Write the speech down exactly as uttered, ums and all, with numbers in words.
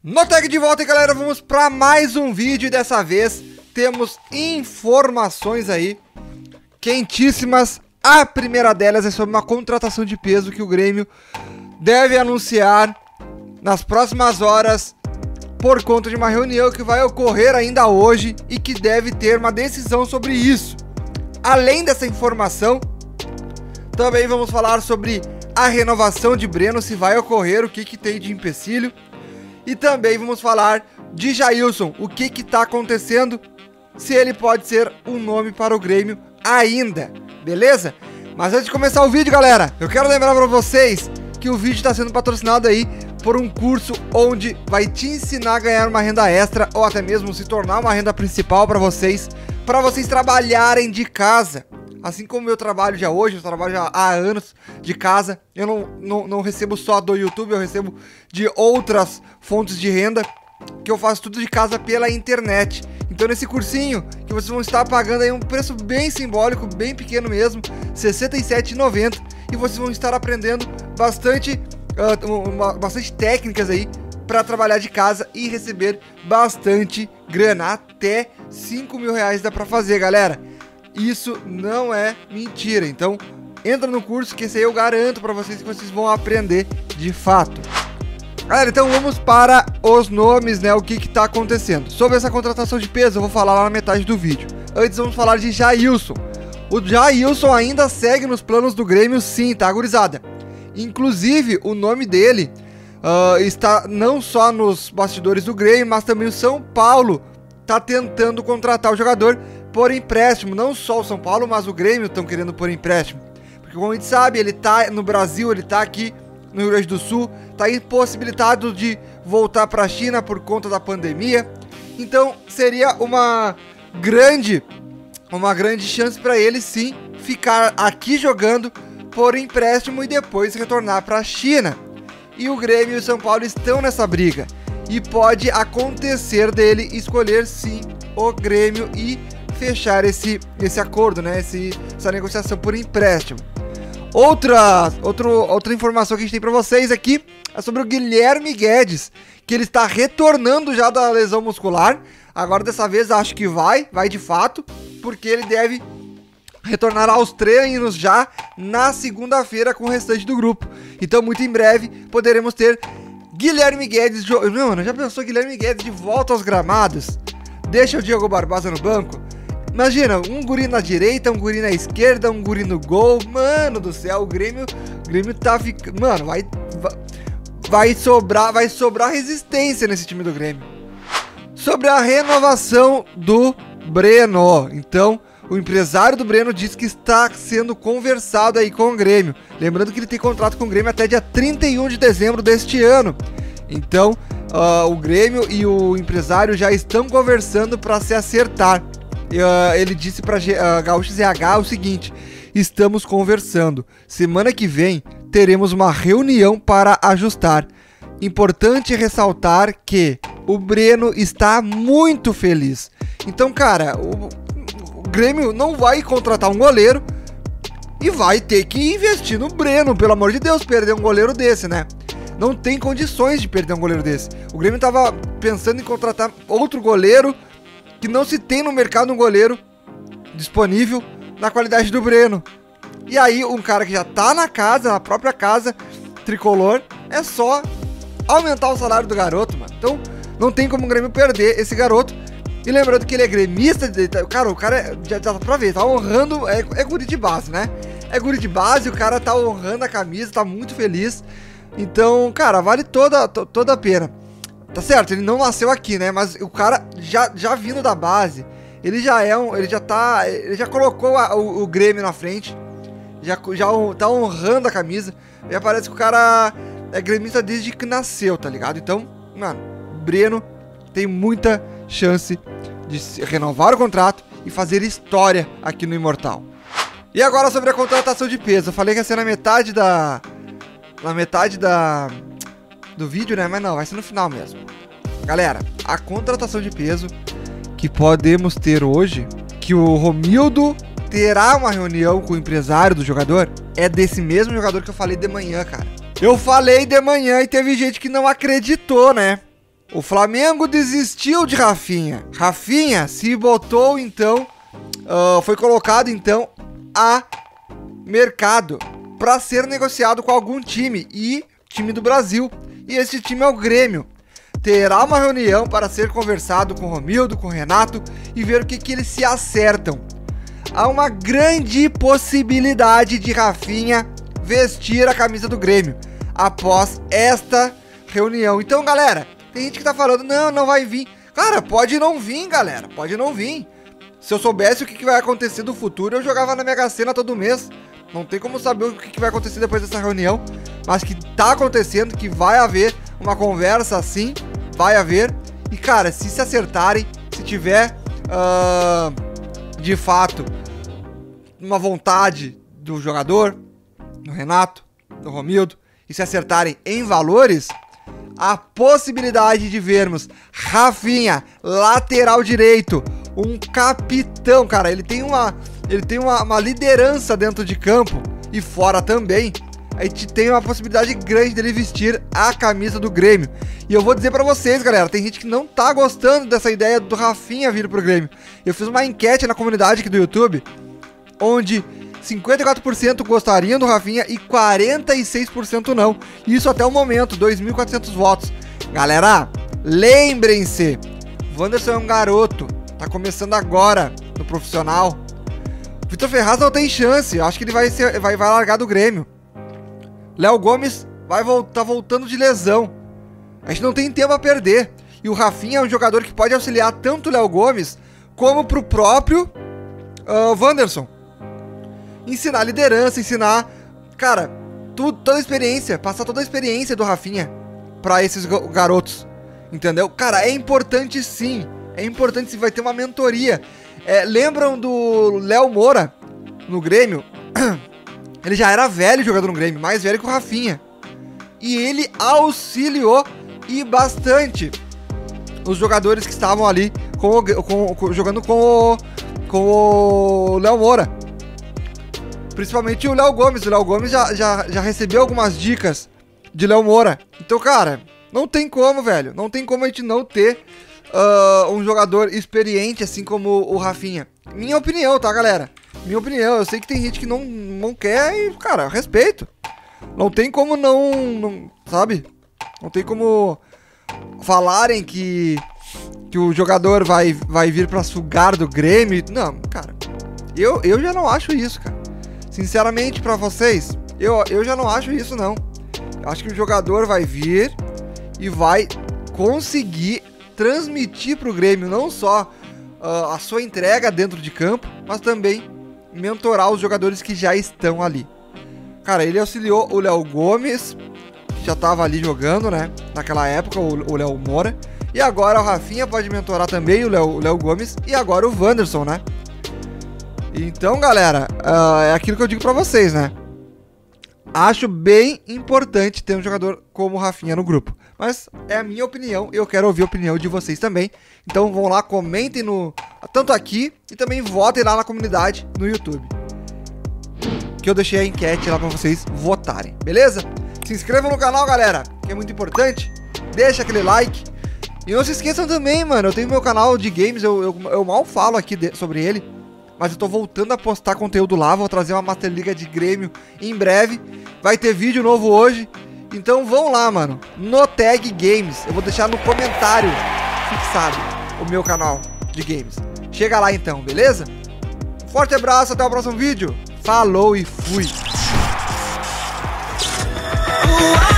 Notec de volta, galera, vamos para mais um vídeo e dessa vez temos informações aí quentíssimas. A primeira delas é sobre uma contratação de peso que o Grêmio deve anunciar nas próximas horas por conta de uma reunião que vai ocorrer ainda hoje e que deve ter uma decisão sobre isso. Além dessa informação, também vamos falar sobre a renovação de Breno, se vai ocorrer, o que, que tem de empecilho. E também vamos falar de Jailson, o que que tá acontecendo, se ele pode ser um nome para o Grêmio ainda, beleza? Mas antes de começar o vídeo, galera, eu quero lembrar para vocês que o vídeo está sendo patrocinado aí por um curso onde vai te ensinar a ganhar uma renda extra ou até mesmo se tornar uma renda principal para vocês, para vocês trabalharem de casa. Assim como eu trabalho já hoje, eu trabalho já há anos de casa, eu não, não, não recebo só do YouTube, eu recebo de outras fontes de renda, que eu faço tudo de casa pela internet. Então nesse cursinho, que vocês vão estar pagando aí um preço bem simbólico, bem pequeno mesmo, sessenta e sete reais e noventa centavos, e vocês vão estar aprendendo bastante, uh, uma, bastante técnicas aí, para trabalhar de casa e receber bastante grana, até cinco mil reais dá para fazer, galera. Isso não é mentira, então entra no curso que esse aí eu garanto pra vocês que vocês vão aprender de fato. Galera, então vamos para os nomes, né, o que que tá acontecendo. Sobre essa contratação de peso eu vou falar lá na metade do vídeo. Antes vamos falar de Jailson. O Jailson ainda segue nos planos do Grêmio, sim, tá, gurizada? Inclusive o nome dele uh, está não só nos bastidores do Grêmio, mas também o São Paulo tá tentando contratar o jogador por empréstimo. Não só o São Paulo, mas o Grêmio estão querendo por empréstimo. Porque como a gente sabe, ele tá no Brasil, ele tá aqui no Rio Grande do Sul, tá impossibilitado de voltar para a China por conta da pandemia. Então seria uma grande, uma grande chance para ele sim ficar aqui jogando por empréstimo e depois retornar para a China. E o Grêmio e o São Paulo estão nessa briga. E pode acontecer dele escolher sim o Grêmio e fechar esse, esse acordo, né? Esse, essa negociação por empréstimo. Outra, outro, outra informação que a gente tem para vocês aqui é sobre o Guilherme Guedes, que ele está retornando já da lesão muscular. Agora dessa vez acho que vai, vai de fato, porque ele deve retornar aos treinos já na segunda-feira com o restante do grupo. Então muito em breve poderemos ter Guilherme Guedes, mano, já pensou Guilherme Guedes de volta aos gramados? Deixa o Diego Barbosa no banco? Imagina, um guri na direita, um guri na esquerda, um guri no gol. Mano do céu, o Grêmio, o Grêmio tá ficando... Mano, vai, vai, vai sobrar, vai sobrar resistência nesse time do Grêmio. Sobre a renovação do Breno. Então, o empresário do Breno diz que está sendo conversado aí com o Grêmio. Lembrando que ele tem contrato com o Grêmio até dia trinta e um de dezembro deste ano. Então, uh, o Grêmio e o empresário já estão conversando para se acertar. Uh, ele disse para uh, Gaúcho Z H o seguinte: estamos conversando. Semana que vem teremos uma reunião para ajustar. Importante ressaltar que o Breno está muito feliz. Então, cara, o, o Grêmio não vai contratar um goleiro e vai ter que investir no Breno, pelo amor de Deus, perder um goleiro desse, né? Não tem condições de perder um goleiro desse. O Grêmio tava pensando em contratar outro goleiro que não se tem no mercado um goleiro disponível na qualidade do Breno. E aí um cara que já tá na casa, na própria casa tricolor, é só aumentar o salário do garoto, mano. Então não tem como o Grêmio perder esse garoto. E lembrando que ele é gremista, cara, o cara é, já dá pra ver, tá honrando, é, é guri de base, né? É guri de base, o cara tá honrando a camisa, tá muito feliz. Então, cara, vale toda, to, toda a pena. Tá certo, ele não nasceu aqui, né? Mas o cara já, já vindo da base, ele já é um. Ele já tá. Ele já colocou a, o, o Grêmio na frente. Já, já tá honrando a camisa. Já parece que o cara é gremista desde que nasceu, tá ligado? Então, mano, Breno tem muita chance de renovar o contrato e fazer história aqui no Imortal. E agora sobre a contratação de peso. Eu falei que ia ser na metade da. Na metade da. do vídeo, né? Mas não, vai ser no final mesmo. Galera, a contratação de peso que podemos ter hoje, que o Romildo terá uma reunião com o empresário do jogador, é desse mesmo jogador que eu falei de manhã, cara. Eu falei de manhã e teve gente que não acreditou, né? O Flamengo desistiu de Rafinha. Rafinha se botou, então, uh, foi colocado, então, a mercado para ser negociado com algum time, e time do Brasil. E esse time é o Grêmio. Terá uma reunião para ser conversado com o Romildo, com o Renato e ver o que, que eles se acertam. Há uma grande possibilidade de Rafinha vestir a camisa do Grêmio após esta reunião. Então, galera, tem gente que tá falando, não, não vai vir. Cara, pode não vir, galera, pode não vir. Se eu soubesse o que, que vai acontecer no futuro, eu jogava na Mega Sena todo mês. Não tem como saber o que, que vai acontecer depois dessa reunião, mas que tá acontecendo, que vai haver uma conversa assim, vai haver. E, cara, se se acertarem, se tiver, uh, de fato, uma vontade do jogador, do Renato, do Romildo, e se acertarem em valores, a possibilidade de vermos Rafinha, lateral direito, um capitão, cara, ele tem uma, ele tem uma, uma liderança dentro de campo e fora também. A gente tem uma possibilidade grande dele vestir a camisa do Grêmio. E eu vou dizer pra vocês, galera, tem gente que não tá gostando dessa ideia do Rafinha vir pro Grêmio. Eu fiz uma enquete na comunidade aqui do YouTube, onde cinquenta e quatro por cento gostariam do Rafinha e quarenta e seis por cento não. Isso até o momento, dois mil e quatrocentos votos. Galera, lembrem-se, Wanderson é um garoto, tá começando agora no profissional. Vitor Ferraz não tem chance, acho que ele vai, ser, vai, vai largar do Grêmio. Léo Gomes vai voltar, tá voltando de lesão. A gente não tem tempo a perder. E o Rafinha é um jogador que pode auxiliar tanto o Léo Gomes como pro próprio uh, Wanderson. Ensinar liderança, ensinar, cara, tudo, toda a experiência, passar toda a experiência do Rafinha pra esses garotos, entendeu? Cara, é importante sim, é importante sim, vai ter uma mentoria. É, lembram do Léo Moura no Grêmio? Ele já era velho jogador no Grêmio, mais velho que o Rafinha. E ele auxiliou e bastante os jogadores que estavam ali com o, com, com, jogando com o, com o Léo Moura. Principalmente o Léo Gomes. O Léo Gomes já, já, já recebeu algumas dicas de Léo Moura. Então, cara, não tem como, velho. Não tem como a gente não ter uh, um jogador experiente assim como o Rafinha. Minha opinião, tá, galera? Minha opinião. Eu sei que tem gente que não, não quer e, cara, respeito. Não tem como não, não... Sabe? Não tem como falarem que, que o jogador vai, vai vir pra sugar do Grêmio. Não, cara. Eu, eu já não acho isso, cara. Sinceramente, pra vocês, eu, eu já não acho isso, não. Eu acho que o jogador vai vir e vai conseguir transmitir pro Grêmio não só uh, a sua entrega dentro de campo, mas também mentorar os jogadores que já estão ali. Cara, ele auxiliou o Léo Gomes, que já tava ali jogando, né? Naquela época, o Léo Moura. E agora o Rafinha pode mentorar também o Léo Gomes. E agora o Wanderson, né? Então, galera, uh, é aquilo que eu digo pra vocês, né? Acho bem importante ter um jogador como o Rafinha no grupo. Mas é a minha opinião, eu quero ouvir a opinião de vocês também. Então vão lá, comentem no, tanto aqui e também votem lá na comunidade no YouTube, que eu deixei a enquete lá pra vocês votarem, beleza? Se inscrevam no canal, galera, que é muito importante. Deixa aquele like. E não se esqueçam também, mano, eu tenho meu canal de games, eu, eu, eu mal falo aqui de, sobre ele. Mas eu tô voltando a postar conteúdo lá, vou trazer uma Master Liga de Grêmio em breve. Vai ter vídeo novo hoje. Então vão lá, mano, no Tag Games. Eu vou deixar no comentário fixado o meu canal de games. Chega lá então, beleza? Forte abraço, até o próximo vídeo. Falou e fui!